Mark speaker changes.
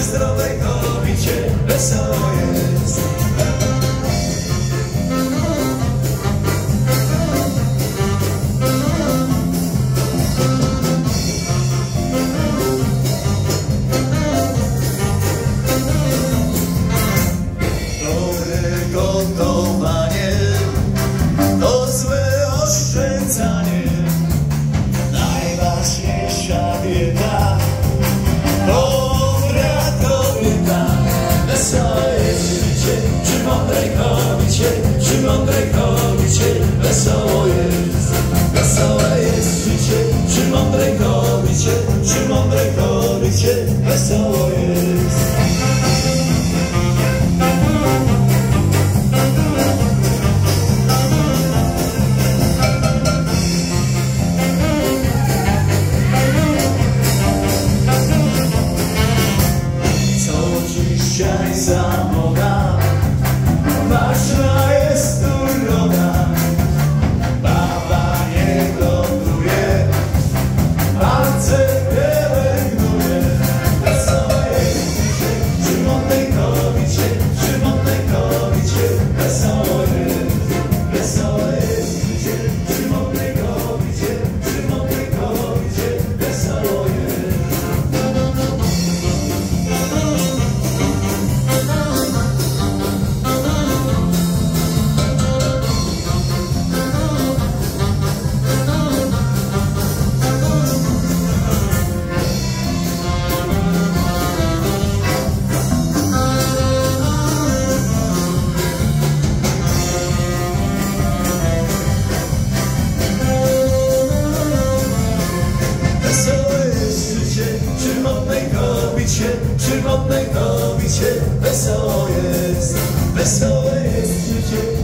Speaker 1: zdrowej kobiecie wesoło jest. Gotowanie to złe oszczędzanie. Najważniejsza dieta dobra kobieta. Wesołe jest życie przy mądrej kobiecie, przy mądrej kobiecie. Wesoło jest, wesołe jest życie przy mądrej kobiecie, przy mądrej kobiecie. Wesoło jest. Dzisiaj zamoda, ważna jest uroda. Baba nie ląduje, palce pielęgnuje. Wesołe jest życie przy mądrej kobiecie, przy mądrej kobiecie. Wesoło jest, wesołe jest życie przy mądrej kobiecie, przy mądrej kobiecie. Wesoło jest. Wesołe jest życie przy mądrej kobiecie, przy mądrej kobiecie. Wesoło jest, wesołe jest życie.